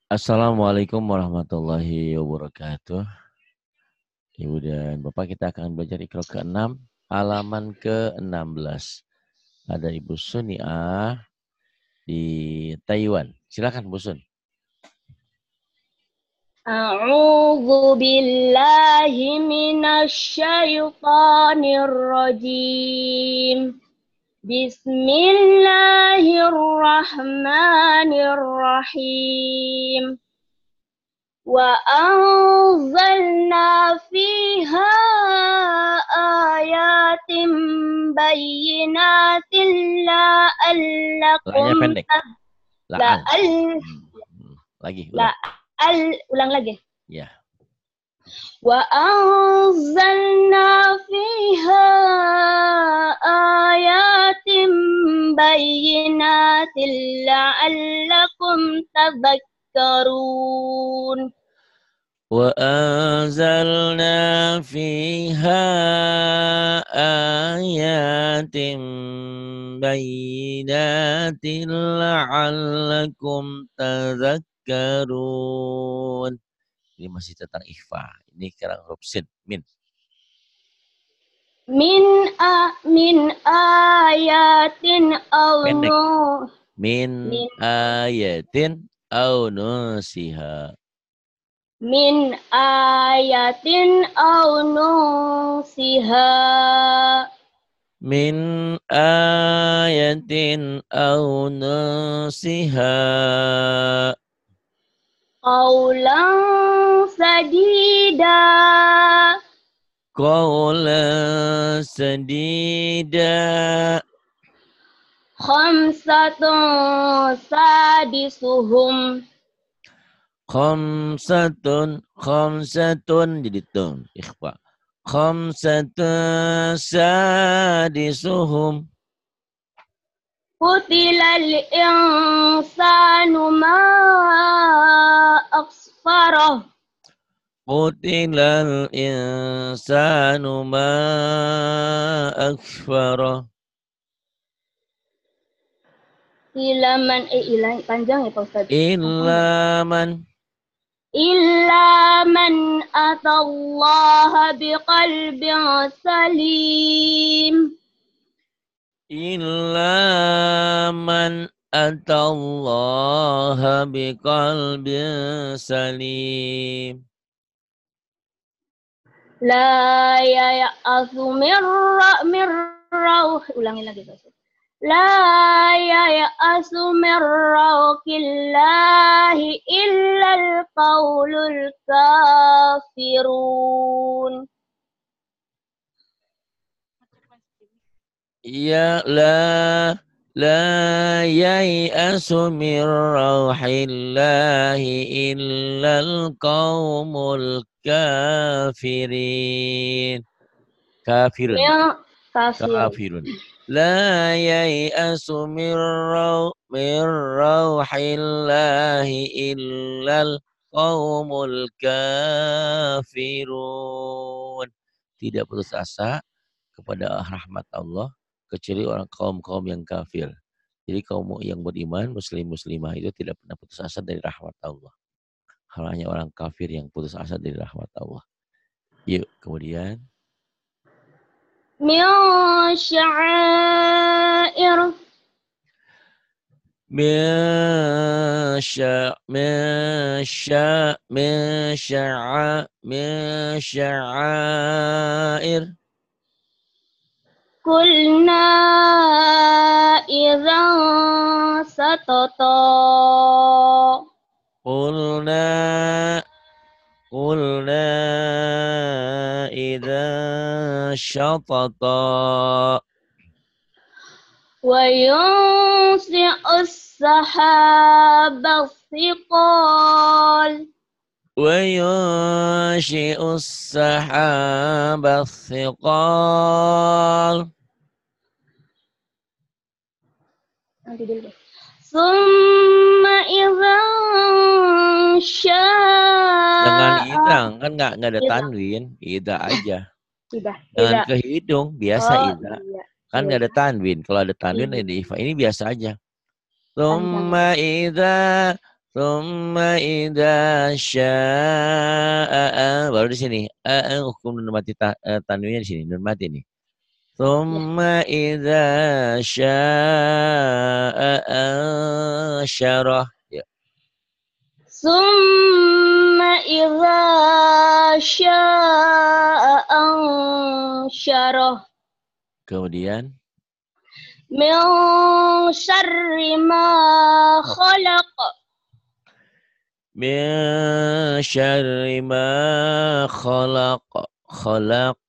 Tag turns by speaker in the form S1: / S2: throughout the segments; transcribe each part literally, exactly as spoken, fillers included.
S1: Assalamualaikum warahmatullahi wabarakatuh. Ibu dan Bapak, kita akan belajar Iqra keenam, halaman ke enam belas. Ada Ibu Suniah di Taiwan. Silakan Bu Sun.
S2: A'udzu billahi minasy syaithanir rajim. Bismillahirrahmanirrahim. Wa anzalna fiha ayatin bayyinatin
S1: La'nya
S2: la'allakum
S1: pendek. La'al.
S2: la'al
S1: Lagi. Ulang.
S2: la'al ulang lagi.
S1: Ya.
S2: Wa anzalna fiha ayatin bayyinatin la'allakum tadhakkarun.
S1: Wa anzalna fiha ayatin bayyinatin la'allakum tadhakkarun. Ini masih tentang ikhfa. Ini sekarang huruf sin, min.
S2: Min a min ayatin
S1: Pendek.
S2: Allah.
S1: Min,
S2: Min
S1: ayatin au nusiha.
S2: min ayatin au nusiha.
S1: Min ayatin au nusiha.
S2: Qaulan sadida.
S1: Qawlan sadida.
S2: Khamsatun sadisuhum.
S1: Khamsatun, khamsatun jadi tun, ikhfa. Khamsatun sadisuhum.
S2: Qutilal insanu ma aksfarah.
S1: Qutilal insanu ma akfarah.
S2: Ilaman eh ilang panjang ya Pak Ustaz.
S1: Illa man.
S2: Illa man atallaha biqalbin salim.
S1: Illa man atallaha biqalbin salim.
S2: La ya'asu mirra mirrauh. Ulangi lagi Pak Ustaz. La ya'asu mirraukillahi illal qaulul kafirun.
S1: Ya la la yai'asu min rauhillahi illal qaumul kafirin. Kafirun.
S2: Ya kafir.
S1: Kafirun. La yai'asu min rauh min rauhillahi illal qaumul kafirun. Tidak putus asa kepada rahmat Allah kecuali orang kaum-kaum yang kafir. Jadi kaum yang beriman, muslim-muslimah itu tidak pernah putus asa dari rahmat Allah. Hanya orang kafir yang putus asa dari rahmat Allah. Yuk, kemudian.
S2: Min sya'air.
S1: Min sya' min sya' min sya'a min sya'air.
S2: Kulna idzan satata.
S1: Qulna Qulna idza syatata.
S2: Wa yunsi'us sahaba thiqal.
S1: Wa yunshi'us sahaba thiqal.
S2: Nanti dulu. Summa idzan sya'a.
S1: Dengan idang kan nggak nggak ada tanwin, ida aja.
S2: Tidak.
S1: Dengan
S2: Tidak.
S1: ke hidung biasa
S2: Oh,
S1: ida.
S2: iya.
S1: Kan nggak
S2: Iya.
S1: ada tanwin. Kalau ada tanwin
S2: Iya.
S1: ada ifa. Ini biasa aja. Summa idza Thumma idza syaa, baru di sini. A hukum nun mati ta, tanwinnya di sini, nun mati nih. Thumma idza syaa ansyarah. Ya.
S2: Summa idza syaa ansyarah.
S1: Kemudian
S2: min syarri ma khalaq.
S1: min syarri ma khalaq. Khalaq.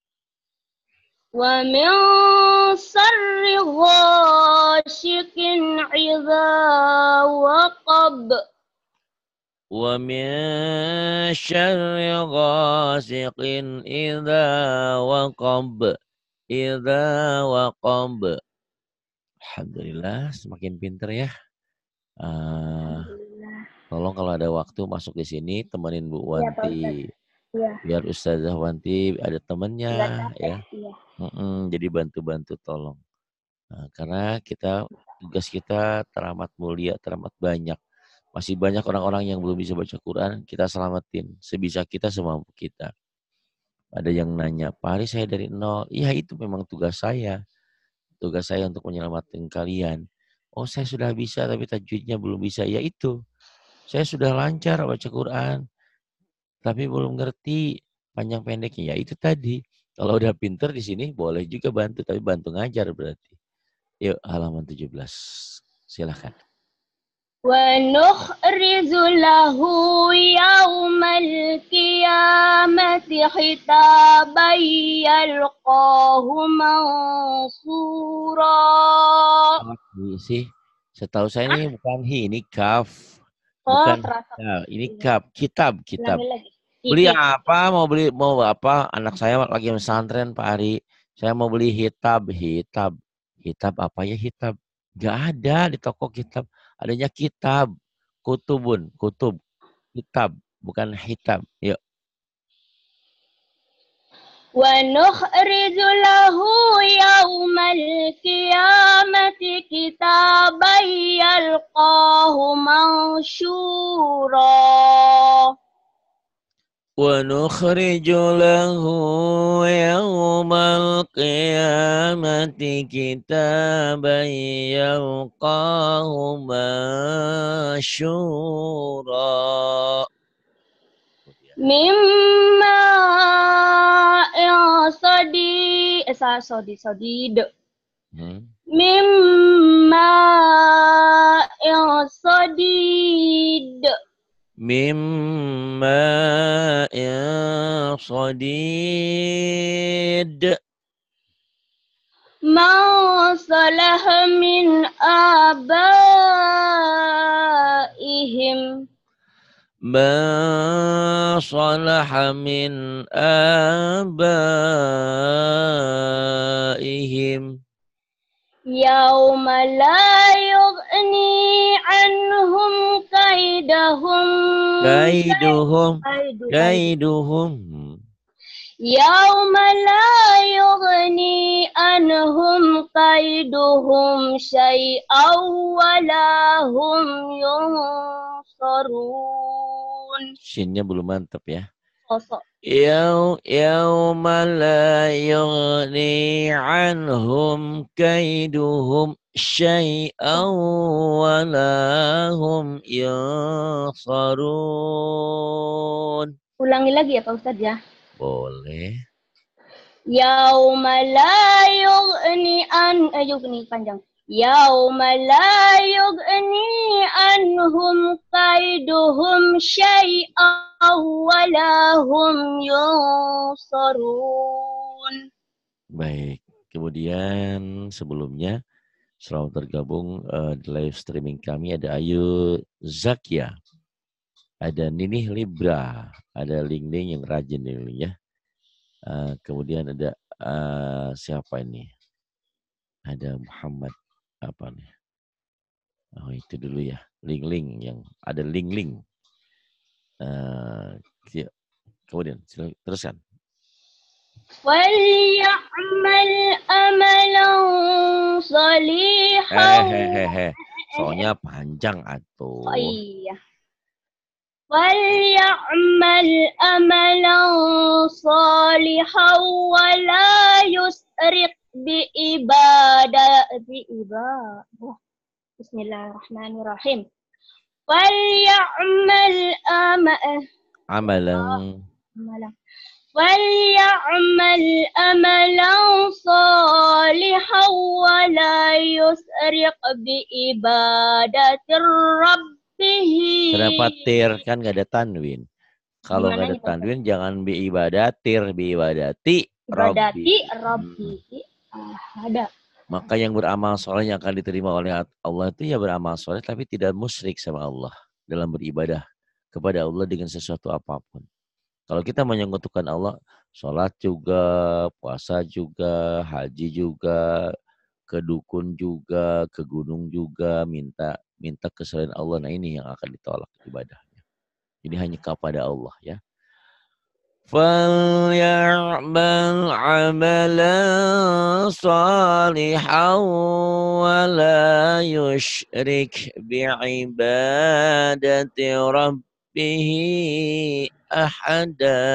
S2: Wa min syarri ghasikin idza waqab.
S1: Wa min syarri ghasiqin idza waqab. Idza waqab. Alhamdulillah, semakin pinter ya. Uh, tolong kalau ada waktu masuk di sini temenin Bu Wanti.
S2: Ya,
S1: biar Ustazah Wanti ada temennya ya.
S2: Ya.
S1: Mm-mm, jadi bantu-bantu tolong. Nah, karena kita tugas kita teramat mulia, teramat banyak. Masih banyak orang-orang yang belum bisa baca Quran, kita selamatin sebisa kita semampu kita. Ada yang nanya, Pak Ari saya dari nol. Iya itu memang tugas saya. Tugas saya untuk menyelamatkan kalian. Oh saya sudah bisa tapi tajwidnya belum bisa. Ya itu. Saya sudah lancar baca Quran. Tapi belum ngerti panjang pendeknya. Ya itu tadi. Kalau udah pinter di sini boleh juga bantu. Tapi bantu ngajar berarti. Yuk halaman tujuh belas. Silakan.
S2: Wa nukhrizu lahu yawmal qiyamati khitaban yalqahu mansura.
S1: Sih, setahu saya ini bukan hi, ini kaf.
S2: Oh,
S1: Bukan ya, ini kaf, kitab, kitab.
S2: Lagi.
S1: Beli apa? Mau beli mau apa? Anak saya lagi pesantren Pak Ari. Saya mau beli hitab, hitab. Hitab apa ya hitab? Gak ada di toko kitab. Adanya kitab. Kutubun, kutub. Kitab, bukan hitab. Yuk.
S2: Wa nukhrizu lahu yawmal qiyamati kitaban yalqahu mansyura.
S1: وَنُخْرِجُ لَهُ يَوْمَ الْقِيَامَةِ كِتَابًا يَلْقَاهُ مَنشُورًا
S2: Mimma sadi eh sadi sadid. Hmm. Mimma sadid.
S1: Mimma sadid.
S2: Ma salah min abaihim.
S1: Ma salaha min abaihim.
S2: Yawma la yughni anhum kaidahum.
S1: Kaiduhum. Kaiduhum.
S2: Yawma la yughni anhum kaiduhum syai'aw wa la hum yunsarun.
S1: Shinnya belum mantap ya.
S2: Sosok.
S1: Yaw yawma la yughni anhum kaiduhum syai'aw wa la hum yunsarun.
S2: Ulangi lagi ya Pak Ustadz ya.
S1: Boleh.
S2: Yauma la yughni an eh, yughni panjang. Yauma la yughni anhum kaiduhum syai'aw wa la hum yunsarun.
S1: Baik. Kemudian sebelumnya selamat tergabung uh, di live streaming kami ada Ayu Zakia. Ada Ninih Libra, ada Ling Ling yang rajin ini ya. Uh, kemudian ada uh, siapa ini? Ada Muhammad apa nih? Oh itu dulu ya, Ling Ling yang ada Ling Ling. Uh, kemudian teruskan.
S2: Wal ya'mal amalan salihan.
S1: Hehehe. soalnya panjang atuh.
S2: Oh iya. وَلْيَعْمَلْ أَمَلًا صَالِحًا وَلَا يُشْرِكْ بِعِبَادَةِ عِبَادَةِ Bismillahirrahmanirrahim. وَلْيَعْمَلْ أَمَلًا
S1: Amalan.
S2: وَلْيَعْمَلْ أَمَلًا صَالِحًا وَلَا يُشْرِكْ بِعِبَادَةِ رَبِّهِ.
S1: Kenapa tir? Kan nggak ada tanwin. Kalau nggak ada
S2: Gimana
S1: tanwin jangan biibadatir, biibadati
S2: Ibadati
S1: Rabbi.
S2: Rabbi.
S1: Hmm.
S2: Ah, ada.
S1: Maka yang beramal soleh yang akan diterima oleh Allah itu ya beramal soleh tapi tidak musyrik sama Allah dalam beribadah kepada Allah dengan sesuatu apapun. Kalau kita menyekutukan Allah, sholat juga, puasa juga, haji juga, ke dukun juga, ke gunung juga, minta minta ke selain Allah. Nah ini yang akan ditolak ibadahnya. Jadi hanya kepada Allah ya. فَلْيَعْمَلْ عَمَلًا صَالِحًا وَلَا يُشْرِكْ بِعِبَادَةِ رَبِّهِ أَحَدًا.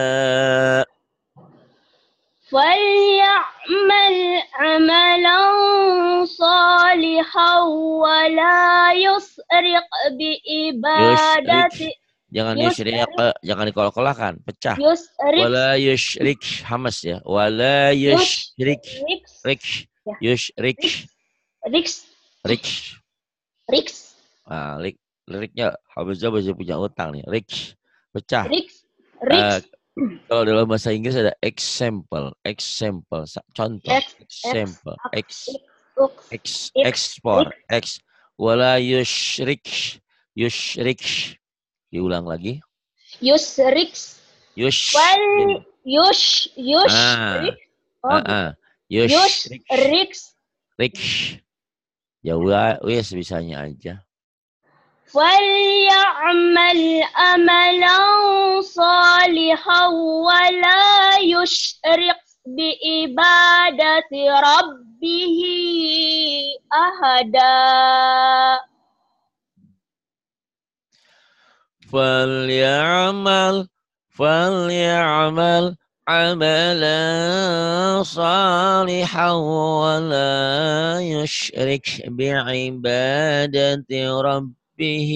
S2: فَلْيَعْمَلْ عَمَلًا صَالِحًا وَلَا يُشْرِكْ بِعِبَادَةِ
S1: Yusyrik. Jangan yusyrik,
S2: يُشْرِكْ
S1: jangan dikolak-kolakan, pecah.
S2: يُشْرِكْ
S1: Wala yusyrik, hamas ya. Wala yusyrik,
S2: يُشْرِكْ
S1: rik,
S2: ya.
S1: yusyrik,
S2: Riks
S1: rik.
S2: Riks
S1: Nah, lik, liriknya Hamzah masih punya utang nih. Rik, pecah.
S2: Riks
S1: Uh,
S2: Riks
S1: kalau dalam bahasa Inggris ada example, example, contoh,
S2: X X
S1: example,
S2: X
S1: ex,
S2: X
S1: ex,
S2: X
S1: ekspor, ex. Wala yusyrik, yusyrik. Diulang lagi.
S2: Yusriks
S1: Yush.
S2: wal yush yush
S1: Ah,
S2: riks oh
S1: ah,
S2: gitu
S1: ah.
S2: yush
S1: Yusyrik,
S2: riks
S1: rik. Ya udah, wes bisanya aja.
S2: وَلْيَعْمَلْ أَمَلًا صَالِحًا وَلَا يُشْرِكْ بِعِبَادَةِ رَبِّهِ أَحَدًا.
S1: فليعمل فليعمل عملا صالحا ولا يشرك بعبادة ربه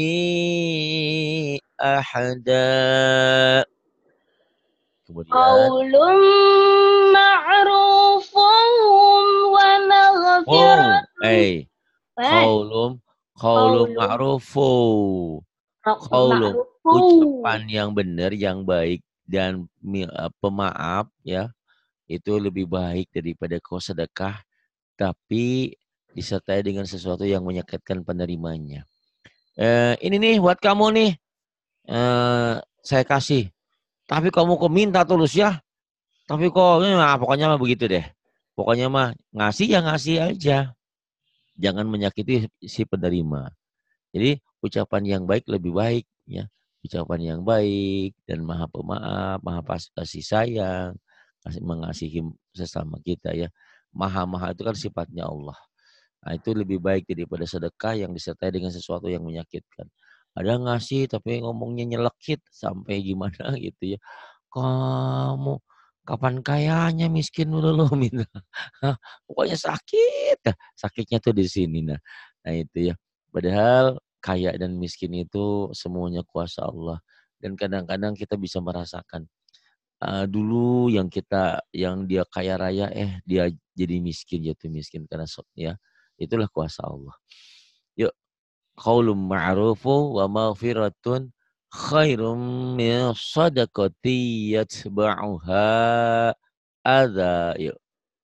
S1: أحدا. Kemudian
S2: قَوْلٌ مَعْرُوفٌ وَمَغْفِرَةٌ.
S1: oh, eh, qaulum qaulum
S2: قَوْلٌ
S1: ma'rufu. Qaulum
S2: مَعْرُوفٌ.
S1: ucapan yang benar, yang baik dan uh, pemaaf ya, itu lebih baik daripada kau sedekah tapi disertai dengan sesuatu yang menyakitkan penerimanya. Eh, ini nih buat kamu nih, eh, saya kasih. Tapi kamu kok minta tulus ya. Tapi kok, nah, pokoknya mah begitu deh. Pokoknya mah ngasih ya ngasih aja. Jangan menyakiti si penerima. Jadi ucapan yang baik lebih baik ya. Ucapan yang baik dan maha pemaaf, maha kasih sayang, mengasihi sesama kita ya. Maha-maha itu kan sifatnya Allah. Nah, itu lebih baik daripada sedekah yang disertai dengan sesuatu yang menyakitkan. Ada ngasih tapi ngomongnya nyelekit sampai gimana gitu ya. Kamu kapan kayanya miskin dulu minta. Pokoknya sakit. Sakitnya tuh di sini nah. Nah itu ya. Padahal kaya dan miskin itu semuanya kuasa Allah. Dan kadang-kadang kita bisa merasakan uh, dulu yang kita yang dia kaya raya eh dia jadi miskin jatuh miskin karena ya itulah kuasa Allah. Yuk, qaulun ma'rufu wa maghfiratun khairum min sadaqati yatba'uha adza. Yuk.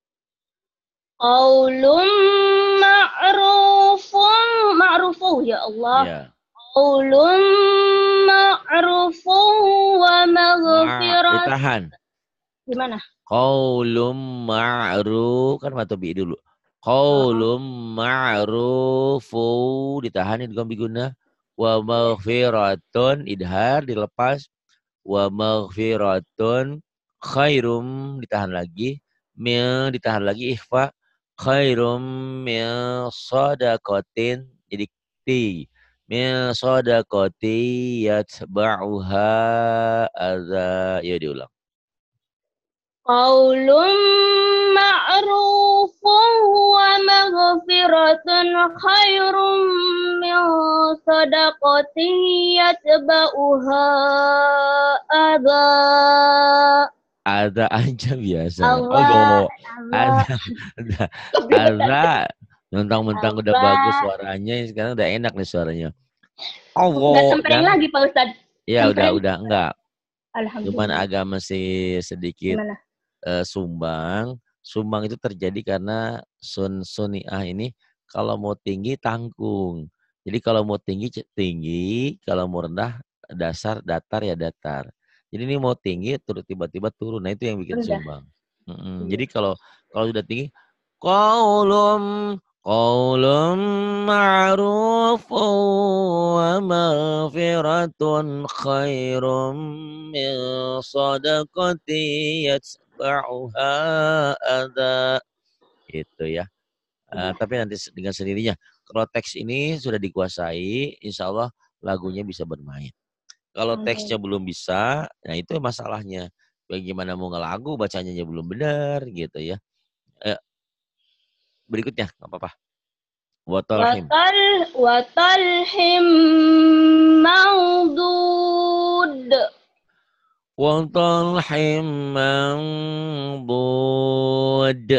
S2: Qaulun ma'rufun ma'rufu ya Allah.
S1: Ya.
S2: Qaulun ma'rufun wa
S1: Ma,
S2: maghfirat.
S1: ditahan.
S2: Gimana?
S1: Qaulum ma'ruf kan matobi dulu.
S2: Oh,
S1: Qaulum ma'rufu ditahan idgham biguna wa maghfiratun idhar dilepas wa maghfiratun khairum ditahan lagi min ditahan lagi ikhfa khairum min sadaqatin jadi sadaqati min sadaqati yatba'uha adza. Ya diulang.
S2: Qaulun ma'rufun wa maghfiratun khairum min sadaqatin yatba'uha adza.
S1: Ada aja biasa.
S2: Allah,
S1: Oh, ada, ada, ada. Mentang-mentang udah bagus suaranya, sekarang udah enak nih suaranya.
S2: Nggak
S1: Allah,
S2: sempreng
S1: kan?
S2: lagi Pak Ustadz.
S1: Ya udah,
S2: Sempreng.
S1: udah enggak. Cuman
S2: Alhamdulillah.
S1: agak masih sedikit
S2: Gimana?
S1: uh, sumbang. Sumbang itu terjadi karena sun suniah ini kalau mau tinggi tanggung. Jadi kalau mau tinggi tinggi, kalau mau rendah dasar datar ya datar. Jadi ini mau tinggi terus tiba-tiba turun. Nah itu yang bikin
S2: Rendah.
S1: sumbang. Mm-mm.
S2: Iya.
S1: Jadi kalau kalau sudah tinggi, qaulum qaulum ma'rufun wa maghfiratun khairum min sadaqati yatba'uha adza. Itu ya. Uh,
S2: Iya.
S1: tapi nanti dengan sendirinya. Kalau teks ini sudah dikuasai, insya Allah lagunya bisa bermain. Kalau teksnya belum bisa, nah itu masalahnya. Bagaimana mau ngelagu, bacanya aja belum benar gitu ya. Eh, berikutnya, nggak apa-apa. Watalhim.
S2: Watal watalhim maudud.
S1: Watalhim mandud.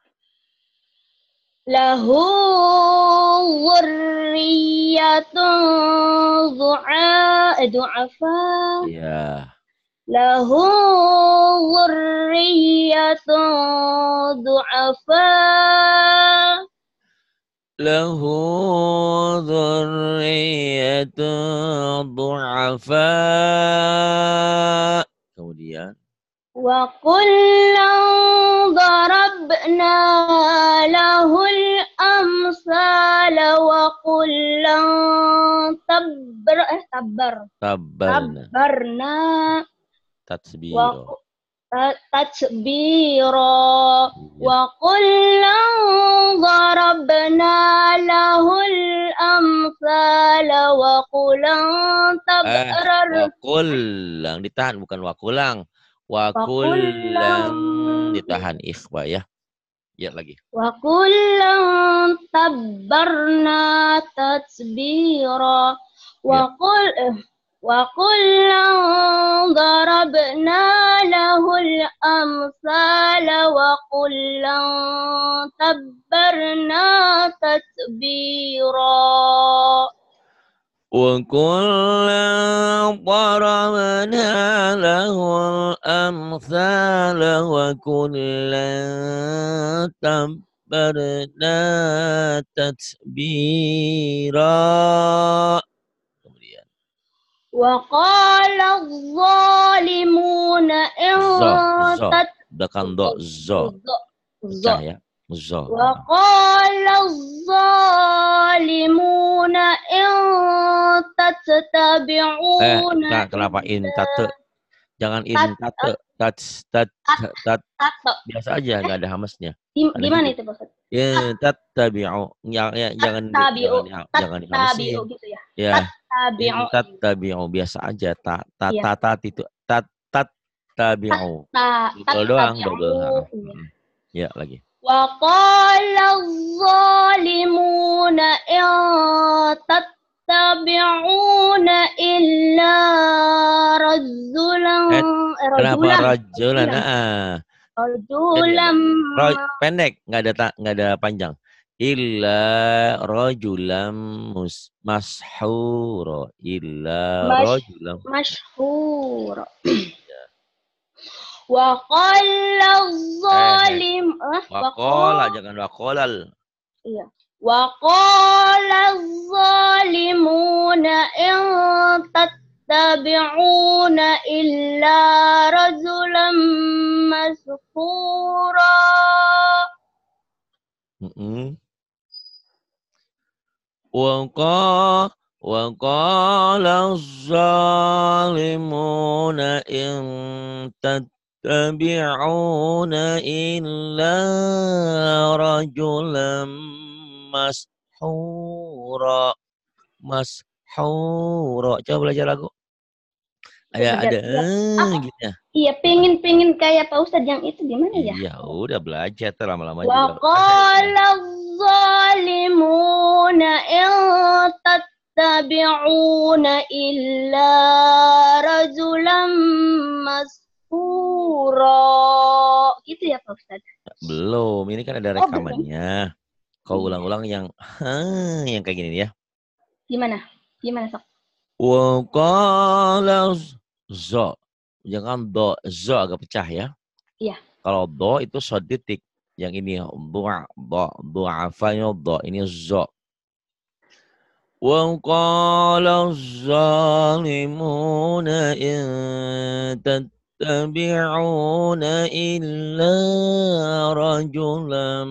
S2: Lahu dzurriyyatun du'a du'afa.
S1: Ya.
S2: Lahu dzurriyyatun du'afa.
S1: Lahu dzurriyyatun du'afa. Kemudian
S2: Wa kullan darabna lahul amsala wa kullan tabbar eh tabbar
S1: tabarna.
S2: tabbarna
S1: Tatsbiro.
S2: wa tatsbira wa kullan darabna lahul amsala wa kullan tabrar.
S1: Eh, wakulang ditahan bukan wakulang. Wakulang ditahan ikhwa ya. Ya lagi.
S2: Wa kullan tabbarna tatsbira wa qul wa kullan darabna lahul amsala wa kullan tabbarna tatbira.
S1: وَكُلًّا ضَرَبْنَا لَهُ الْأَمْثَالَ وَكُلًّا تَبَّرْنَا تَتْبِيرًا. Kemudian
S2: وَقَالَ الظَّالِمُونَ إِنْ
S1: zo, zo, belakang do, zo, pecah ya, zo.
S2: وَقَالَ الظَّالِمُونَ إِنْ تَتَّبِعُونَ
S1: Eh, kenapa in tate? Jangan in tate, tat, tat, tat, biasa aja, nggak ada hamasnya.
S2: Gimana itu Pak?
S1: Ya, tattabi'u. Jangan ya, jangan jangan jangan dihamasin.
S2: gitu ya.
S1: Ya.
S2: Tattabi'u.
S1: Tattabi'u biasa aja. Ta ta ta ta itu tat tat tabi'u. Double doang, double. Ya, lagi.
S2: Wa qala adh-dhalimuna in tattabi'una illa rajulan.
S1: Kenapa rajulan? Ah.
S2: Rajulam
S1: pendek, nggak ada nggak ada panjang. Illa rajulam mus mashhura. Illa rajulam
S2: mashhura. Wa qala adh-dhalim
S1: wa qala jangan wa qalal.
S2: Iya. Wa qala adh-dhalimuna in tattabi'una illa rajulan masfura.
S1: Heeh. Wa qala wa qala adh-dhalimuna in tattabi'una illa rajulan mashhura. mashhura. Coba belajar lagu. Ada
S2: Belajar.
S1: ada
S2: Ya.
S1: eh,
S2: Ah,
S1: gitu ya.
S2: iya, pengen pengen kayak Pak Ustadz yang itu gimana ya?
S1: Iya, udah belajar tuh lama-lama
S2: Wa
S1: juga.
S2: qala zalimuna in tattabi'una illa rajulan masfura. Gitu ya Pak Ustadz?
S1: Belum, ini kan ada
S2: Oh, belum.
S1: rekamannya. Kau
S2: Iya.
S1: ulang-ulang yang Hah, yang kayak gini ya.
S2: Gimana? Gimana sok?
S1: Wa qala zo. Jangan do, zo agak pecah ya.
S2: Iya.
S1: Kalau do itu short titik. Yang ini du'a, do, du'afanya do, ini zo. Wa qala zalimuna in tattabi'una illa rajulan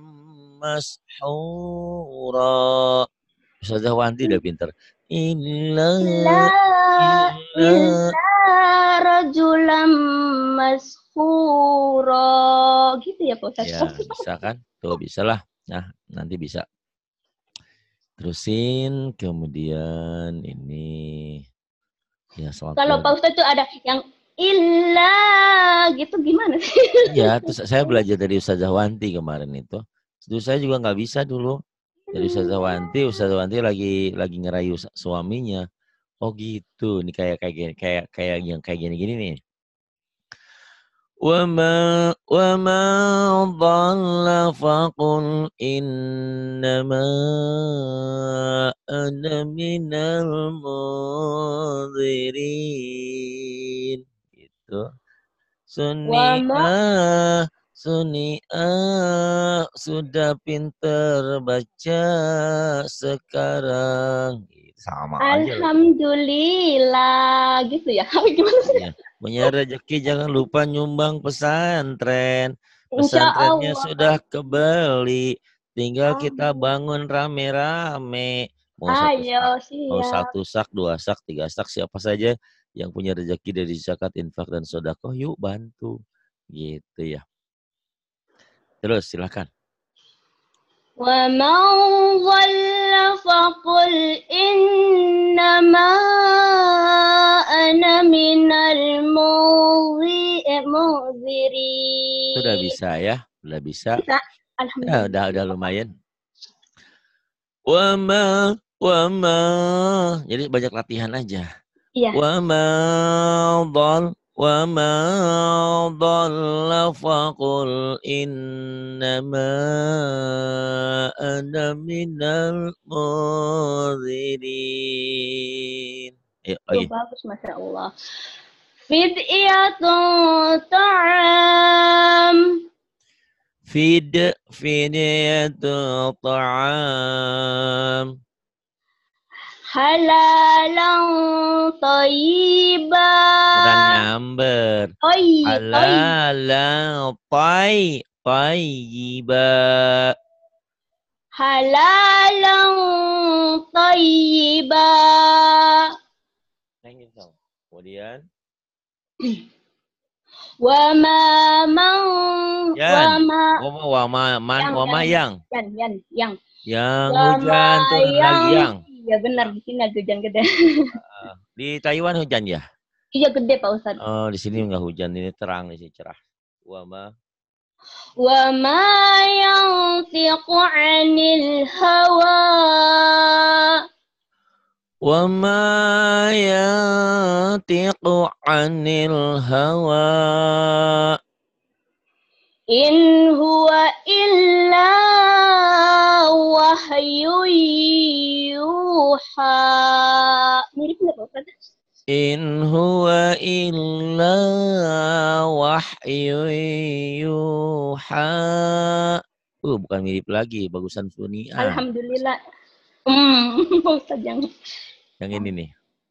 S1: mashhura. Ustazah Wanti udah pinter. Illa
S2: Illa
S1: illa
S2: illa rajulan masfura. Gitu ya Pak Ustadz?
S1: ya bisa kan? Tuh bisa lah. Nah nanti bisa. Terusin kemudian ini ya salat.
S2: Kalau Pak Ustadz tuh ada yang illa gitu gimana sih?
S1: Iya, terus saya belajar dari Ustazah Wanti kemarin itu. Terus saya juga nggak bisa dulu. Dari Ustazah Wanti, Ustazah Wanti lagi lagi ngerayu suaminya. Oh gitu, ini kayak kayak gini, kayak kayak yang kayak gini-gini nih. وما وما ضل فقل إنما أنا من المنذرين gitu. Sunia Sunia sudah pinter baca sekarang. Sama aja.
S2: Alhamdulillah gitu ya. Gimana sih?
S1: Ya. Punya rezeki jangan lupa nyumbang pesantren.
S2: Insya
S1: Pesantrennya
S2: Allah.
S1: sudah kebeli. Tinggal kita
S2: Amin.
S1: bangun rame-rame. Mau satu sak,
S2: Ayo
S1: mau
S2: siap.
S1: satu sak, dua sak, tiga sak, siapa saja yang punya rezeki dari zakat, infak, dan sedekah, yuk bantu. Gitu ya. Terus silakan.
S2: Wa man dhalla faqul innama ana minal muzirin.
S1: Sudah bisa ya, sudah bisa.
S2: Bisa.
S1: Ya,
S2: Alhamdulillah.
S1: udah udah lumayan. Wama wama. Jadi banyak latihan aja.
S2: Iya.
S1: Wama dhal wama dhalla faqul innama ana minal munzirin. Ayo
S2: Tuh,
S1: lagi.
S2: bagus, Masya Allah. Fidyatun ta'am.
S1: Fid fidyatu ta'am.
S2: Halalan tayyiba.
S1: Kurang nyamber.
S2: Toy, toy.
S1: Halalan tay tayyiba.
S2: Halalan tayyiba.
S1: Kemudian
S2: Wa ma man wa
S1: Yan.
S2: ma
S1: Wama wama man
S2: yang
S1: wama yang.
S2: yang yang yang
S1: Yang
S2: wa
S1: hujan
S2: ma
S1: turun lagi yang.
S2: Iya benar, di sini ada hujan gede.
S1: Uh, di Taiwan hujan ya?
S2: Iya gede Pak Ustadz.
S1: Oh, di sini enggak hujan, ini terang, di sini cerah. Wama
S2: Wa ma yantiqu 'anil hawa.
S1: وما ينطق عن الهوى
S2: In huwa illa wahyu yuha. Mirip nggak Pak Ustadz?
S1: إن هو إلا وحي يوحى. Uh, bukan mirip lagi, bagusan Sunia.
S2: Alhamdulillah. Hmm, Pak Ustadz yang
S1: Yang ini nih.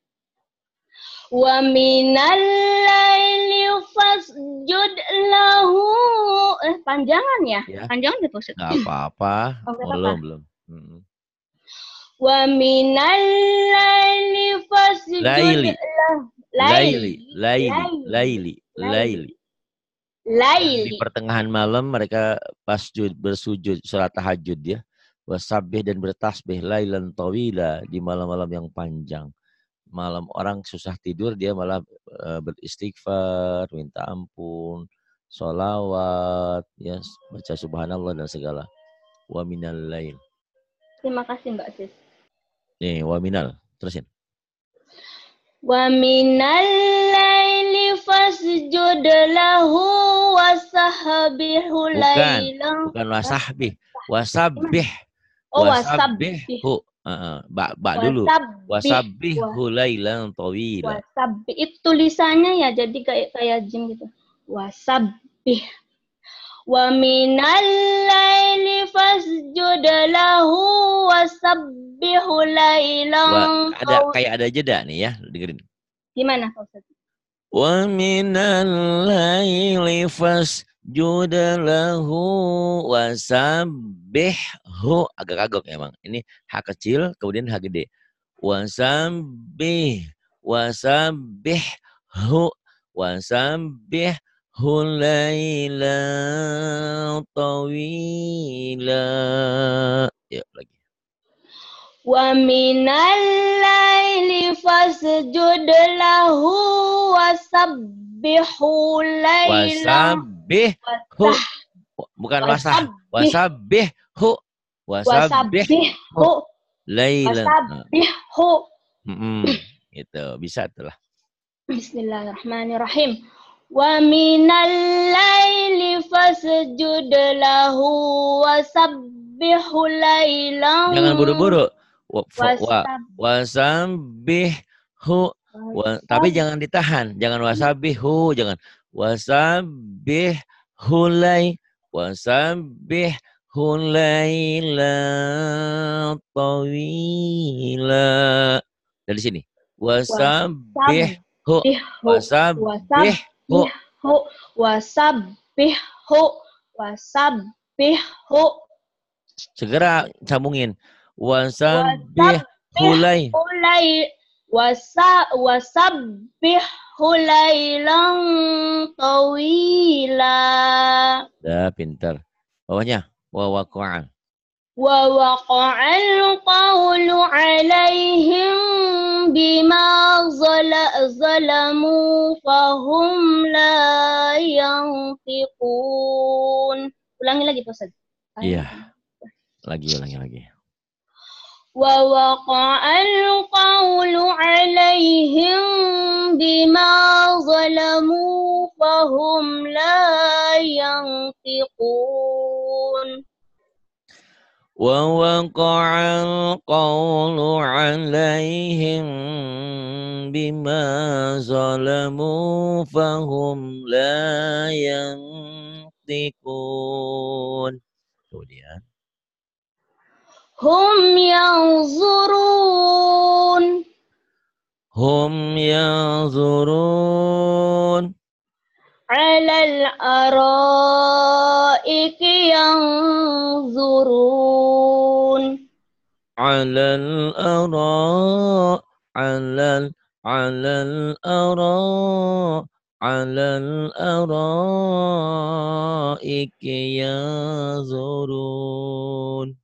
S2: wa minal laili fasjud lahu. Eh, panjangan ya?
S1: Ya.
S2: Panjangan nggak Pak Ustadz?
S1: Nggak apa-apa.
S2: Oh, nggak
S1: belum,
S2: apa-apa.
S1: belum. Hmm.
S2: Wa minal laili fasjud
S1: Laili.
S2: lahu.
S1: Laili. Laili. Laili. Laili.
S2: Laili.
S1: Di pertengahan malam mereka pas bersujud sholat tahajud ya. Wasabbih dan bertasbih lailan tawila di malam-malam yang panjang. Malam orang susah tidur dia malah uh, beristighfar, minta ampun, sholawat, ya baca subhanallah dan segala. Wa minal lail.
S2: Terima kasih Mbak Sis.
S1: Nih, wa minal. Terusin.
S2: Wa minal laili fasjud lahu wasahbihu
S1: Bukan,
S2: lailan.
S1: bukan wasahbih, wasabbih.
S2: Oh,
S1: Wasabbih
S2: wasabbih.
S1: hu. Uh, bak, bak dulu.
S2: Wasabbih.
S1: Wasabbih hu lailan tawila.
S2: Wasabbih. Itu tulisannya ya jadi kayak kayak jim gitu. Wasabbih. Wa minal laili fasjud lahu wasabbihu lailan.
S1: Wah, ada kayak ada jeda nih ya, dengerin.
S2: Gimana Pak Ustaz?
S1: Wa minal laili fasjud lahu wasabbihhu. Agak kagok emang. Ini H kecil kemudian H gede. Wasabbih wasabbihhu wasabbihhu laila tawila. Ya lagi.
S2: Wa minal laili fasjud lahu wasabbihu lailan.
S1: Wasabbihhu. Bukan wasah. Wasabbihhu. Wasabbihhu lailan.
S2: Wasabbihhu.
S1: Hmm, itu bisa itulah.
S2: Bismillahirrahmanirrahim. Wa minal laili fasjud lahu wasabbihu lailan.
S1: Jangan buru-buru. Wa, wa, wasabbihhu. Wa, tapi jangan ditahan. Jangan wasabbihhu. Jangan. Wasabbihhu lai. Wasabbihhu laila tawila. Dari sini. Wasabbihhu. Wasabbihhu.
S2: Wasabbihhu. Wasabbihhu.
S1: Segera sambungin. Wasabbihhu lai. Wasa
S2: wasabbihhu lailan tawila.
S1: Dah pintar. Bawahnya wa waqa'a.
S2: Wa waqa'al qawlu 'alaihim bima zalamu fahum la yantiqun. Ulangi lagi Pak Ustaz.
S1: Iya. Lagi ulangi lagi.
S2: Wa waqa'al qawlu 'alaihim bima zalamu fahum la yantiqun.
S1: Wa waqa'al qawlu 'alaihim bima zalamu fahum la yantiqun. Kemudian
S2: Hum yanzurun.
S1: Hum yanzurun.
S2: Alal araiki yanzurun.
S1: Alal ara. Alal. Alal ara. Alal araiki yanzurun.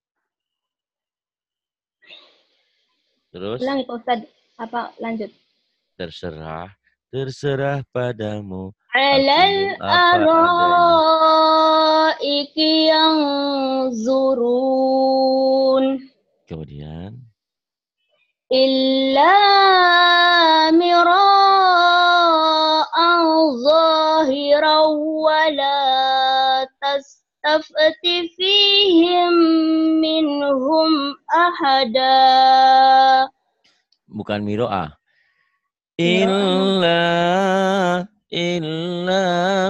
S1: Terus?
S2: Ulangi Pak Ustaz. Apa lanjut?
S1: Terserah, terserah padamu.
S2: Alal araiki yanzurun.
S1: Kemudian.
S2: Illa mira'an zahiran wa la tastafti fihim minhum ahada.
S1: Bukan miro'ah. Illa illa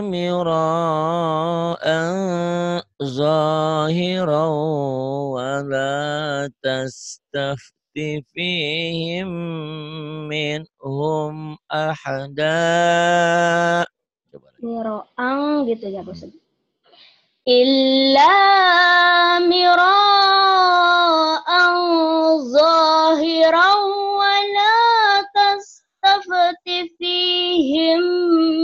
S1: mira'an zahiran wa la tastafti fihim minhum ahada.
S2: Mira'an gitu ya Bos. Illa mira'an zahiran wa la tastafti fihim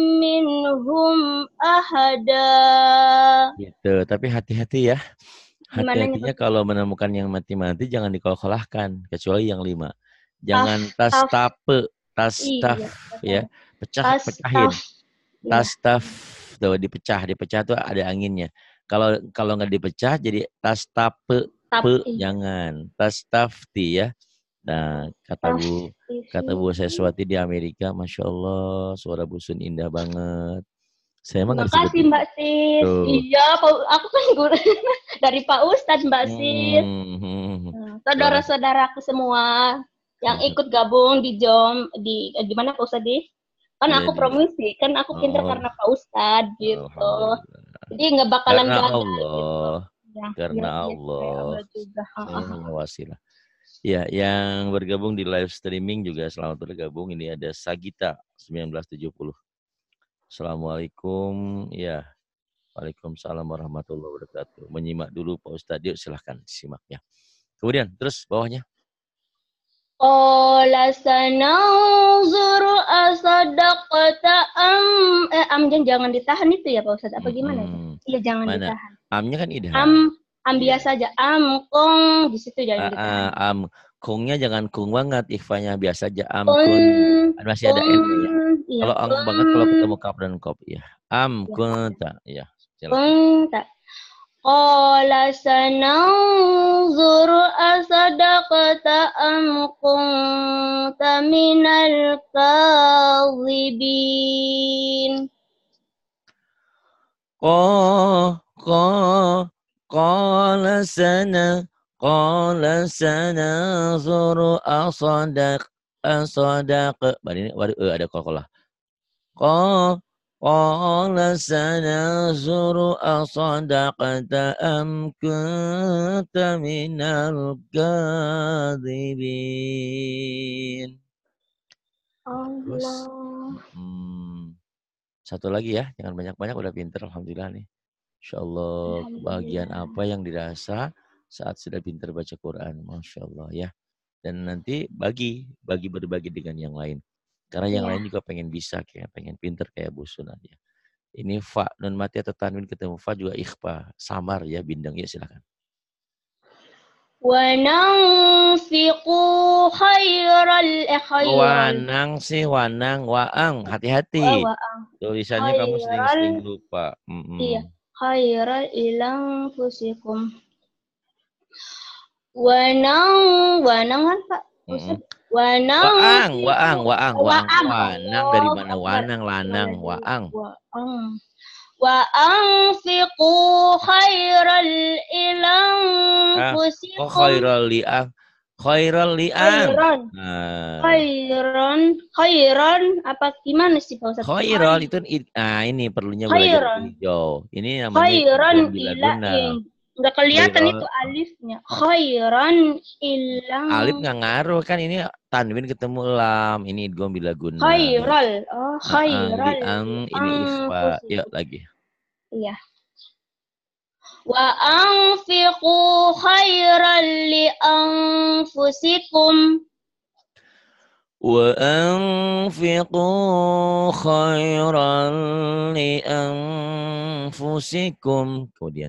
S2: minhum ahada.
S1: Gitu, tapi hati-hati ya. Hati-hatinya kalau menemukan yang mati-mati jangan dikolkolahkan, kecuali yang lima. Jangan
S2: Taf, taf.
S1: tastape, tastaf
S2: Iya,
S1: ya, pecah
S2: tas,
S1: pecahin.
S2: taf. Iya.
S1: Tastaf, tuh dipecah, dipecah tuh ada anginnya. Kalau kalau nggak dipecah jadi tastape,
S2: Tap,
S1: pe
S2: iya.
S1: jangan. Tastafti ya. Nah, kata Bu kata Bu Seswati di Amerika, Masya Allah, suara Bu Sun indah banget. Saya emang nggak disebut
S2: Makasih Mbak Sis.
S1: tuh.
S2: Iya, Pak- aku kan guru dari Pak Ustadz Mbak Sis.
S1: Hmm, hmm,
S2: Nah,
S1: suara
S2: saudara-saudaraku semua yang ikut gabung di Jom di eh, gimana Pak Ustadz? Kan
S1: Iya
S2: aku
S1: di
S2: promosi, kan aku pinter
S1: oh,
S2: karena Pak Ustadz gitu.
S1: alhamdulillah.
S2: Jadi nggak bakalan
S1: Karena
S2: gagal gitu.
S1: Allah,
S2: Ya,
S1: karena
S2: biar biar supaya
S1: Allah,
S2: Allah juga.
S1: saya
S2: Heeh.
S1: mengawasi lah. Ya, yang bergabung di live streaming juga selamat bergabung. Ini ada Sagita seribu sembilan ratus tujuh puluh. Assalamualaikum. Ya, waalaikumsalam warahmatullahi wabarakatuh. Menyimak dulu Pak Ustadz. Yuk silahkan simak ya. Kemudian terus bawahnya.
S2: Qala sananzuru asadaqta am eh am jangan ditahan itu ya Pak Ustadz. Apa gimana itu?
S1: Mm-mm.
S2: Iya jangan
S1: Mana?
S2: ditahan.
S1: Amnya kan idham.
S2: Am am
S1: Iya.
S2: biasa aja. Am kong di situ jangan
S1: Ah,
S2: ditahan.
S1: ah, am kungnya jangan kung banget, ikhfanya biasa aja am kun.
S2: Kun
S1: Masih ada n-nya ya.
S2: kun iya
S1: Kalau ang banget kalau
S2: kun
S1: ketemu kap dan kop ya. Am
S2: ya
S1: kunta ya. Silakan.
S2: kun tak. Qala sananzuru asadaqta am kunta minal kadhibin.
S1: Qala qala qala sana qala sana zuru asadaq asadaq. Ini e ada qalqalah. Qala qala sana zuru asadaqta am kunta minal kadhibin. Terus
S2: Allah.
S1: hmm, satu lagi ya, jangan banyak-banyak, udah pinter alhamdulillah nih. Insya Allah kebahagiaan apa yang dirasa saat sudah pintar baca Quran. Masya Allah ya. Dan nanti bagi, bagi berbagi dengan yang lain. Karena yang
S2: Ya.
S1: lain juga pengen bisa, kayak pengen pintar kayak Bu Sunan ya. Ini fa, nun mati atau tanwin ketemu fa juga ikhfa. Samar ya, bindang ya silakan.
S2: Wa nanfiqu khairal eh khairal.
S1: Wanang sih, wanang, waang, hati-hati.
S2: Oh, wa
S1: Tulisannya kamu
S2: khairal.
S1: sering-sering lupa. Mm-mm.
S2: Iya. Khairal ilang fusikum. Wanang, wanang kan Pak Ustaz? Wanang,
S1: Waang, waang, waang, waang,
S2: waang.
S1: wanang dari mana? Wanang, lanang, waang.
S2: Waang. Waang fiqu khairal ilang fusikum.
S1: Oh, khairal li'ang. Khairal li'ang.
S2: Khairan.
S1: Nah.
S2: Khairan, khairan apa gimana sih Pak Ustaz?
S1: Khairal itu ah ini perlunya belajar hijau. Ini namanya
S2: khairan ila enggak kelihatan
S1: khairal.
S2: itu alifnya. Khairan ilang.
S1: Alif nggak ngaruh kan, ini tanwin ketemu lam. Ini idgham bila guna.
S2: Khairal. Oh, khairal.
S1: Li'ang ini ikhfa. Yuk lagi.
S2: Iya. Wa anfiqu khairan li anfusikum.
S1: Wa anfiqu khairan li anfusikum. Kemudian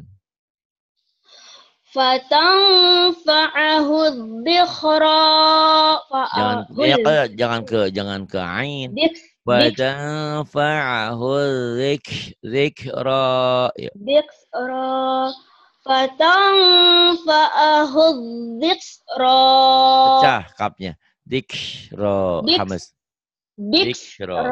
S2: fatanfa'ahu dhikhra.
S1: Jangan ya, ke, jangan ke jangan ke ain. Fatanfa'ahu dzikra.
S2: Dhikhra. Fatanfa'ahu dhikhra.
S1: Pecah kapnya. Dikro hamas.
S2: Dikro.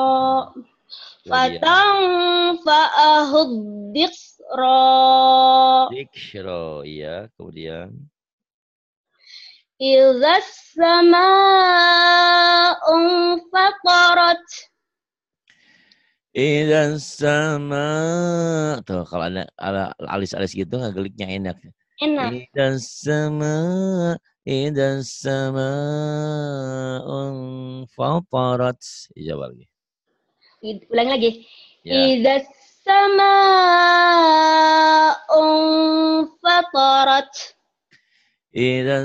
S2: Fatanfa'ahu dikro.
S1: Dikro, iya. Kemudian.
S2: Idza sama'un fatarat.
S1: Idza sama. Tuh kalau ada alis-alis gitu ngegeliknya enak.
S2: Enak.
S1: Idza sama. Idza sama'un fatarat. Jawab lagi.
S2: Ulang lagi.
S1: Ya.
S2: Idza sama'un fatarat.
S1: Idza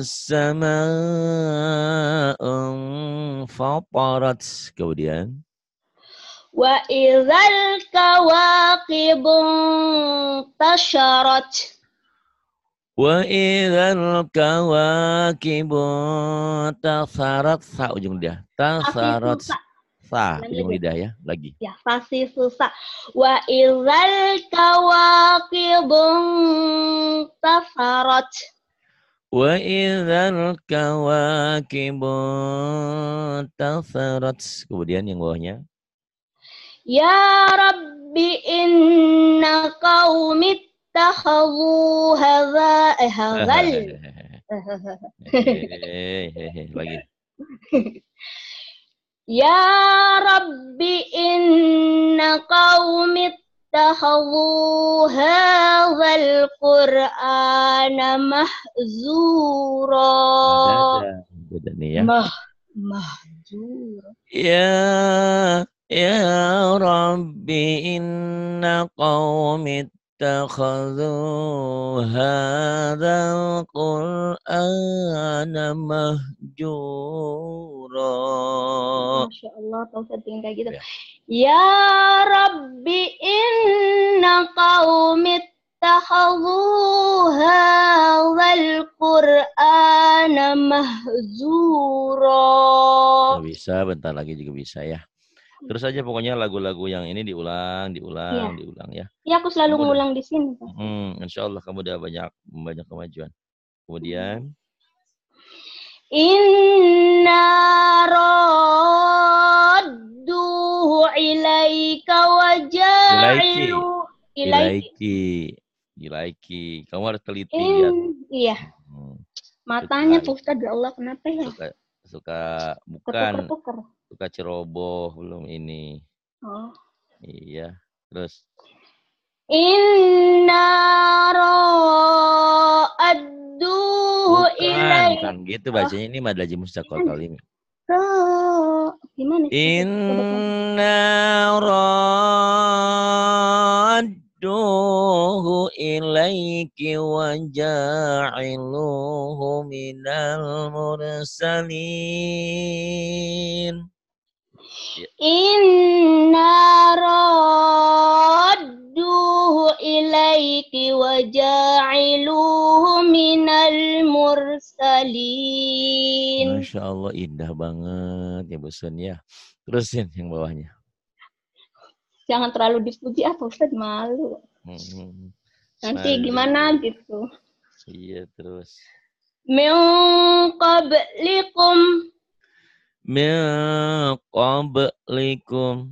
S1: sama'un fatarat. Kemudian.
S2: Wa idzal kawakibun tasharat.
S1: Wa idzal kawakibu tasarat, sa ujung lidah.
S2: Fasih
S1: Tasarat,
S2: susah.
S1: sa
S2: Ulangi
S1: ujung
S2: lagi.
S1: lidah ya, lagi.
S2: Ya, fasih susah. Wa idzal kawakibu tasarat.
S1: Wa idzal kawakibu tasarat. Kemudian yang bawahnya.
S2: Ya Rabbi inna qaumi ittakhadhu hadza eh hadzal.
S1: Hehehe, lagi.
S2: Ya Rabbi inna qaumi ittakhadhu hadzal Qur'ana mahzura.
S1: Ada, ada nih ya.
S2: Mah mahzura.
S1: Ya ya Rabbi inna qaumi ittakhadhu hadzal Qur'ana mahjura.
S2: Masya Allah, Pak Ustadz yang kayak gitu.
S1: Ya.
S2: Ya Rabbi inna qaumi ittakhadhu hadzal Qur'ana mahzura.
S1: Nggak bisa, bentar lagi juga bisa ya. Terus aja pokoknya lagu-lagu yang ini diulang, diulang,
S2: Ya.
S1: diulang ya.
S2: Ya, aku selalu
S1: Kamu udah-
S2: ngulang di sini. Pak.
S1: Hmm, insya Allah kamu udah banyak banyak kemajuan. Kemudian
S2: Inna radduhu ilaika wa
S1: ilaiki,
S2: ja'ilu ilaiki.
S1: ilaiki, ilaiki. Kamu harus teliti
S2: In,
S1: lihat.
S2: iya.
S1: Hmm.
S2: Matanya
S1: Suka,
S2: Pak Ustadz, ya Allah kenapa ya?
S1: suka, suka bukan,
S2: Ketuker-tuker.
S1: suka ceroboh belum ini.
S2: Oh.
S1: Iya. Terus
S2: Inna radduhu
S1: bukan,
S2: ilaika.
S1: bukan gitu bacanya, ini mad lazim mustaqal kali ini.
S2: Gimana sih?
S1: Inna radduhu ilaiki wa ja'iluhu minal mursalin.
S2: Inna radduhu ilaiki wa ja'iluhu minal mursalin.
S1: Masya Allah, indah banget ya bosan ya. Terusin yang bawahnya.
S2: Jangan terlalu dipuji, ah Pak Ustadz malu.
S1: Hmm.
S2: Nanti
S1: Malu.
S2: gimana gitu.
S1: Iya terus.
S2: Min qablikum.
S1: Min qablikum.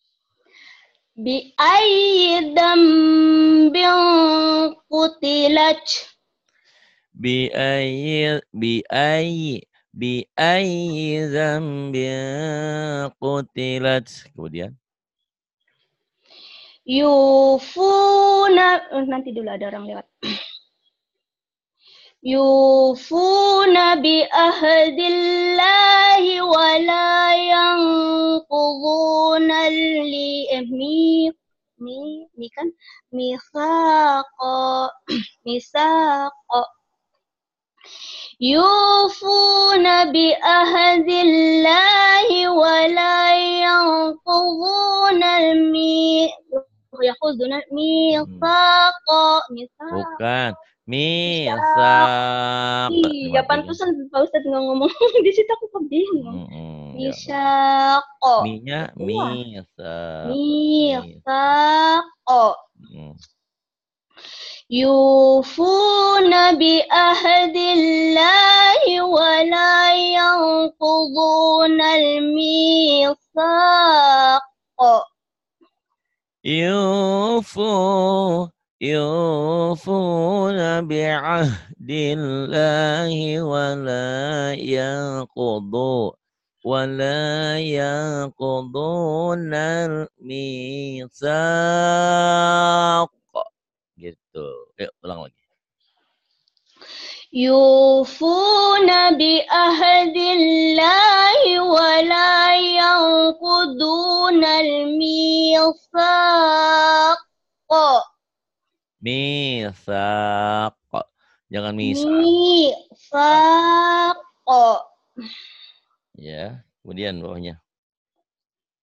S2: Bi ayyi dambin qutilat.
S1: Bi ayyi bi ayyi bi ayyi dzambin qutilat. Kemudian
S2: Yufuna, nanti dulu ada orang lewat. Yufuna bi ahdillahi wa la yanquduna li mi mi mi kan misaqa misaqa Yufuna bi ahdillahi wa la yanquduna mi yakhuduna misaqa misaqa.
S1: bukan misaq.
S2: Iya, pantesan Pak Ustadz nggak ngomong di situ, aku kebingung. Misaq.
S1: Minya misaq.
S2: Misaq.
S1: Hmm.
S2: Yufuna bi ahdillahi wa la yanquduna al-misaq.
S1: Yufu yufuna bi'ahdillahi wa la yanqudu wa la yanquduna al-mitsaq. Gitu. Yuk ulang lagi.
S2: Yufuna bi ahdillahi wa la yanquduna al-mitsaq.
S1: Mitsaq. Jangan misaq.
S2: Mitsaq.
S1: Ya, kemudian bawahnya.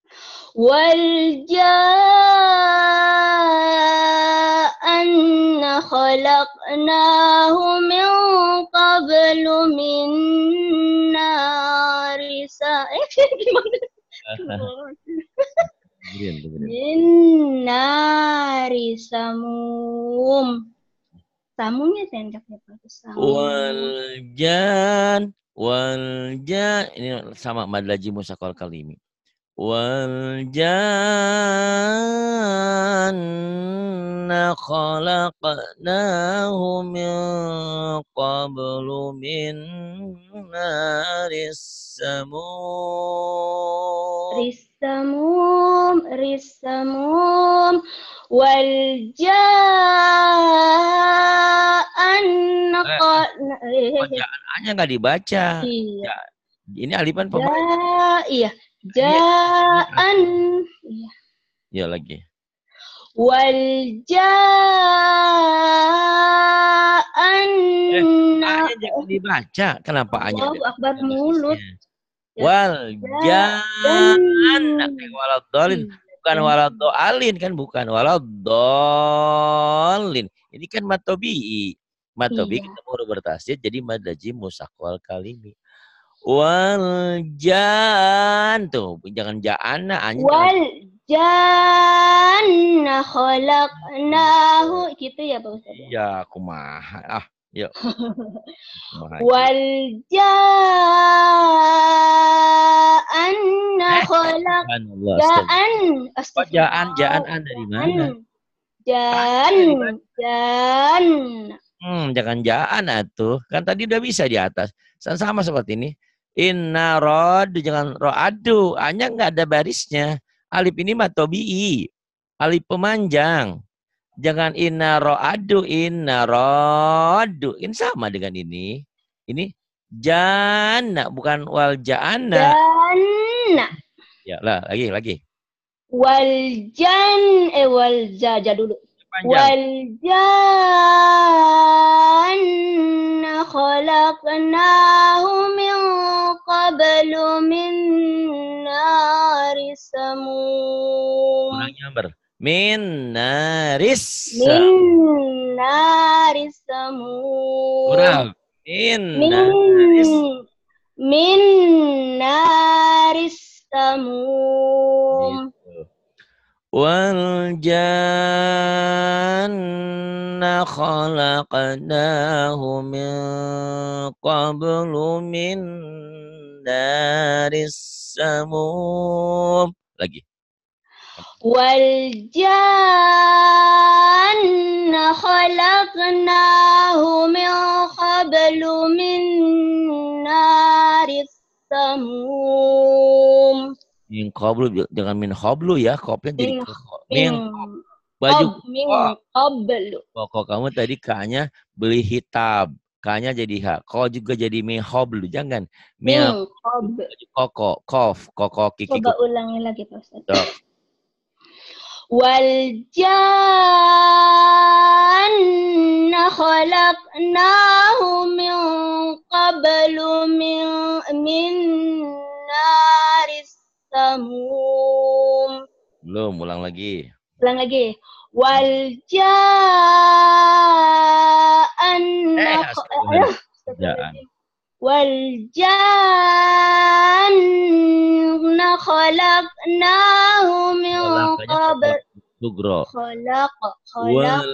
S1: Wal
S2: ja'anna khalaqnahu min qablu min narisa. Eh, gimana? Min narisamum. Samunya sendoknya bagus.
S1: Waljan, waljan, ini sama mad laji musakal kalimi. Waljanna khalaqnahu min qablu min naris samum.
S2: Risamum, risamum, waljaan.
S1: Bacaannya nggak dibaca.
S2: Iya.
S1: Ya, ini alifan
S2: Ja,
S1: pembaca.
S2: iya. Jaan. Iya.
S1: Ya lagi.
S2: Waljaan.
S1: Eh, A-nya jangan dibaca. Kenapa A-nya?
S2: Allahu Akbar mulut.
S1: Waljaan. Waladolin. Bukan waladolin kan? Bukan waladolin. Ini kan matobi'i. Matobi iya. Kita baru bertasydid jadi mad laji musakwal kalimi. Waljan tuh jangan jana
S2: waljanna khalaqnahu gitu ya Pak Ustaz.
S1: Ya kumaha ah yuk.
S2: Waljanna khalaq jaan
S1: jaan jaan dari mana?
S2: Jan jan
S1: Hmm, jangan jaan atuh. Kan tadi udah bisa di atas. Sama seperti ini. Inna rod, jangan ro'adu. Hanya nggak ada barisnya. Alif ini matobi'i. Alif pemanjang. Jangan inna ro'adu, inna rodu. Ini sama dengan ini. Ini jana, bukan wal jana.
S2: Jana.
S1: Ya lah, lagi, lagi.
S2: Wal jan, eh wal jaja dulu. Wal janna khalaqnahu min qablu min naris samum.
S1: Kurang nyamber. Min naris.
S2: Min naris samum.
S1: Kurang. Min
S2: naris. Min naris samum.
S1: Wal janna khalaqnahu min qablu min naris samum. Lagi.
S2: Wal janna khalaqnahu min qablu min naris samum.
S1: Min qablu jangan min qablu ya, kopnya jadi
S2: min,
S1: min, baju
S2: min qablu.
S1: Kok kamu tadi K-nya beli hitab, K-nya jadi H. Kok juga jadi min qablu, jangan.
S2: Min qablu.
S1: Koko, kof, koko kiki.
S2: Coba ulangi lagi Pak Ustaz. Wal janna khalaqnahu min qablu min min naris samum.
S1: Belum, ulang lagi.
S2: Ulang lagi. Wal janna wal janna khalaqnahu min qabl
S1: Sugro.
S2: Khalaq
S1: Wal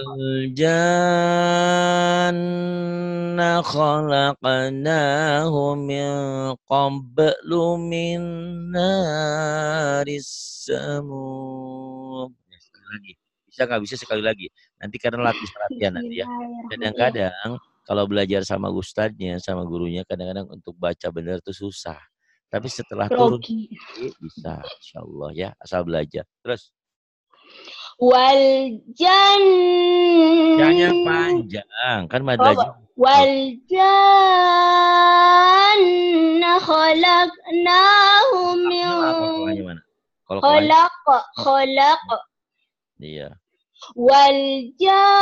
S1: janna khalaqnahu min qablu min naris samum. Sekali lagi. Bisa nggak bisa sekali lagi. Nanti karena latih latihan nanti ya. Kadang-kadang kalau belajar sama ustadznya, sama gurunya, kadang-kadang untuk baca benar itu susah. Tapi setelah turun bisa, insya Allah ya, asal belajar. Terus.
S2: Wal jan.
S1: Jangan panjang, kan mad laji.
S2: Wal janna khalaqnahu min. Khalaq, khalaq.
S1: Iya.
S2: Wal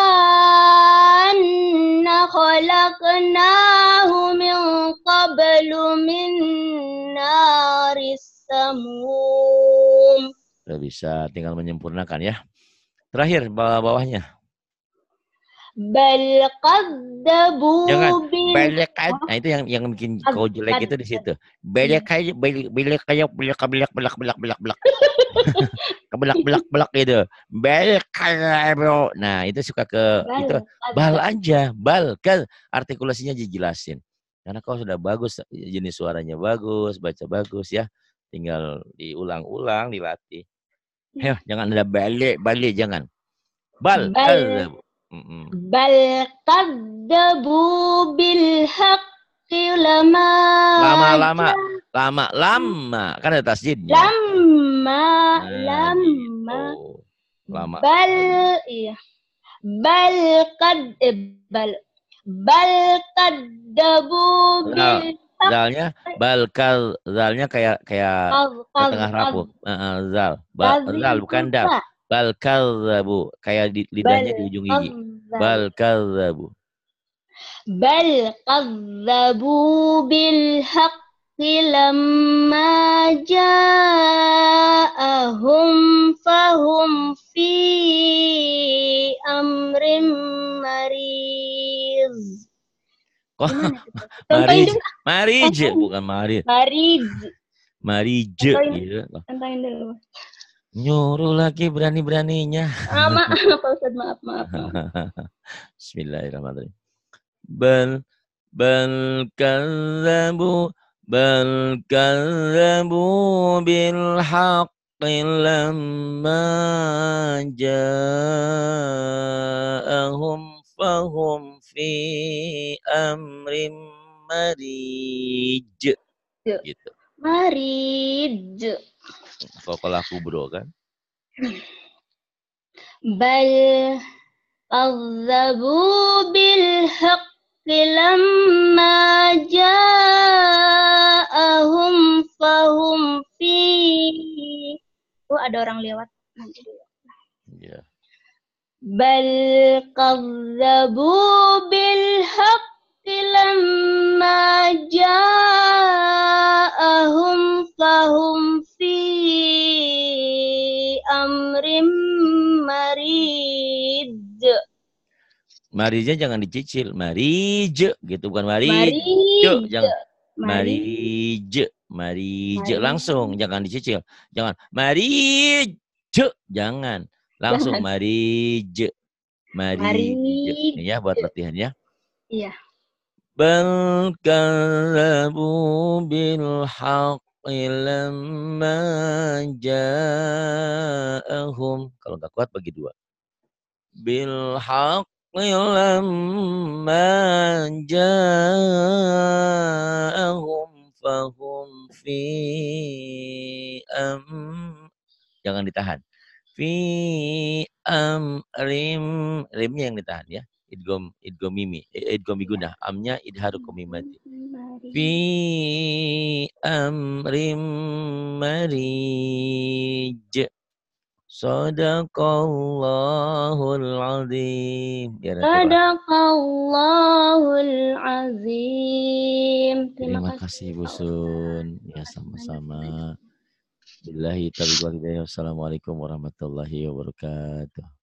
S2: janna khalaqnahu min qablu min naris samum.
S1: Sudah bisa, tinggal menyempurnakan ya. Terakhir bawah-bawahnya.
S2: Bal kadzabu
S1: Jangan
S2: bil
S1: balik aja. Nah itu yang yang bikin kau jelek itu di situ. Balik aja, balik balik kayak belak belak belak belak belak belak kebelak belak belak gitu. Balik kayak bro. Nah itu suka ke
S2: bal
S1: itu bal
S2: kadza.
S1: aja, bal kan artikulasinya dijelasin. Karena kau sudah bagus, jenis suaranya bagus, baca bagus ya. Tinggal diulang-ulang, dilatih. Heh, jangan ada balik, balik jangan. Bal,
S2: Bal
S1: kal. Mm-mm.
S2: bal kadzabu bil haqqi lama
S1: Lama-lama,
S2: ja-
S1: lama, lama. Kan ada tasjidnya.
S2: lamma
S1: Nah,
S2: lamma
S1: gitu. Lama.
S2: bal iya bal kad eh, bal bal kadzabu
S1: Zal,
S2: bil
S1: zalnya
S2: haqqi
S1: balkal, zalnya kayak kayak
S2: kaz kaz
S1: setengah
S2: kaz
S1: rapuh. Uh, uh, zal, ba,
S2: kaz
S1: zal
S2: itu
S1: bukan dal.
S2: za
S1: Balkal zabu, kayak di,
S2: bal
S1: lidahnya di ujung gigi.
S2: kadzabu
S1: Balkal zabu.
S2: bal kadzabu bil haqqi lamma ja'ahum fahum fi amrim mariz.
S1: Kok
S2: Gimana itu? Contohin
S1: marij,
S2: dulu.
S1: marij
S2: Contohin.
S1: bukan marid,
S2: Mariz.
S1: marij
S2: Contohin.
S1: gitu.
S2: Contohin dulu.
S1: Nyuruh lagi berani-beraninya.
S2: Ah, maaf, Pak Ustadz. Maaf, maaf, maaf.
S1: Bismillahirrahmanirrahim. Bal bal kadzabu bal kadzabu bil haqqi lamma ja'ahum fahum fi amrin marij gitu.
S2: Mariz.
S1: Kalau aku bro kan.
S2: Bal kadzabu bil haqqi lamma ja'ahum fahum fi. Oh, ada orang lewat. Nanti dulu.
S1: Ya.
S2: Bal kadzabu bil haqqi lamma ja'ahum fahum fi amrim marid.
S1: Marijnya jangan dicicil. Marij gitu bukan marij.
S2: Marid.
S1: Jangan
S2: Marid.
S1: marij. Marij
S2: Marij.
S1: langsung jangan dicicil. Jangan marij. Jangan. Langsung
S2: Jangan.
S1: marij. Marij.
S2: Marid.
S1: Ini ya buat latihan ya.
S2: Iya.
S1: Bal kadzabu bil haqqi lamma ja'ahum. Kalau nggak kuat bagi dua. Bil haqqi lamma ja'ahum fahum fi am jangan ditahan. Fi amrim rimnya yang ditahan ya. Idgom idgom mimi idgom biguna amnya idharu komimati. Fi amrim marij. Sadaqallahul azim. Ya,
S2: Sadaqallahul azim.
S1: Terima kasih Bu Sun. Ya sama-sama. Billahi taufiq wal hidayah. Wassalamualaikum warahmatullahi wabarakatuh.